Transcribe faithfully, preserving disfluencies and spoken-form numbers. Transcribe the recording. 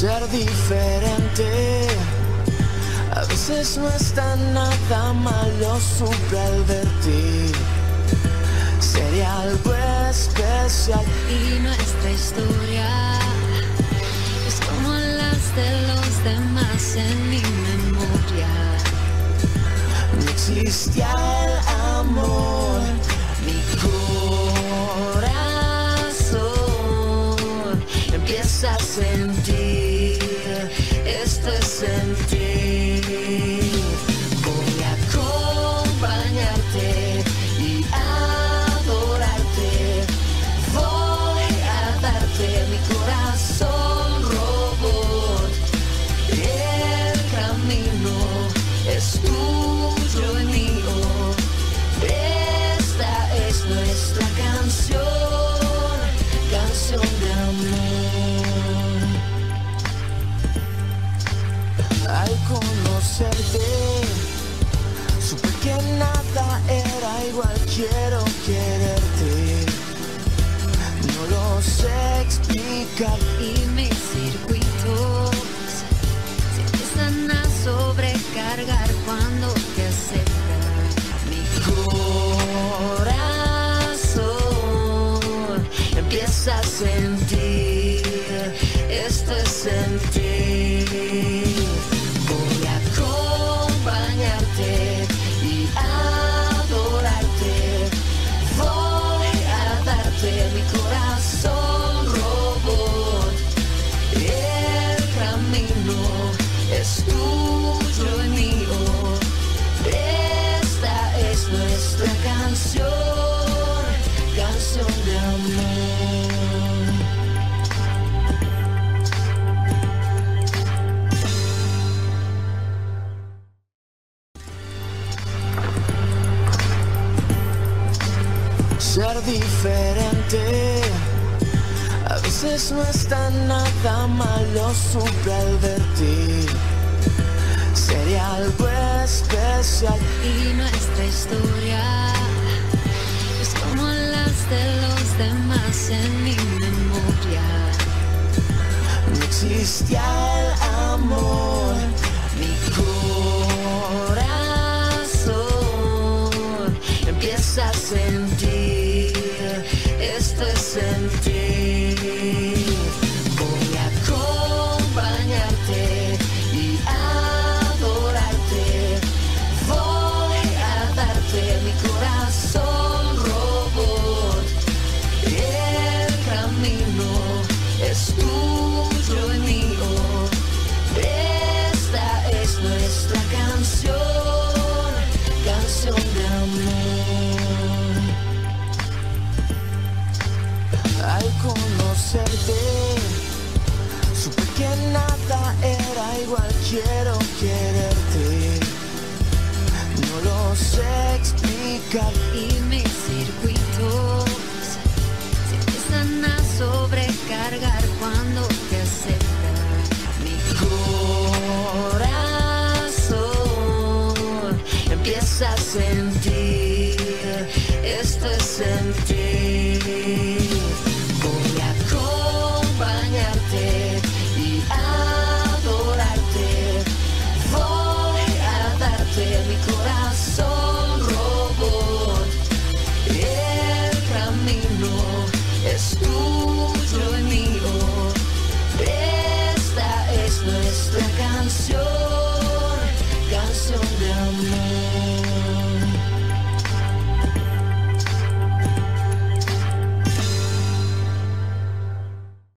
Ser diferente, a veces no está nada malo, supe advertir. Sería algo especial y nuestra historia es como las de los demás en mi memoria. No existía el amor, mi corazón empieza a sentir, esto es sentir. Voy a acompañarte y adorarte, voy a darte mi corazón robot. El camino es tuyo y mío, esta es nuestra canción, canción de amor. Al conocerte, supe que nada era igual, quiero quererte. No lo sé explicar Y mis circuitos se empiezan a sobrecargar cuando te acercas. mi corazón empieza a sentir, esto es sentir. Voy a acompañarte y adorarte, voy a darte mi corazón robot. El camino es tuyo y mío, esta es nuestra canción, canción de amor. Ser diferente, a veces no está nada malo, supe advertir. Sería algo especial Y nuestra historia es como las de los demás en mi memoria. no existía el amor, mi corazón empieza a sentir, esto es sentir. Voy a acompañarte y adorarte, voy a darte mi corazón robot. El camino es tuyo y mío, esta es nuestra canción, canción de amor. Al conocerte, supe que nada era igual, quiero quererte. No lo sé explicar Y mis circuitos se empiezan a sobrecargar cuando te acercas. mi corazón empieza a sentir, esto es sentir. Voy a acompañarte y adorarte, voy a darte mi corazón robot. El camino es tuyo y mío, esta es nuestra canción, canción de amor.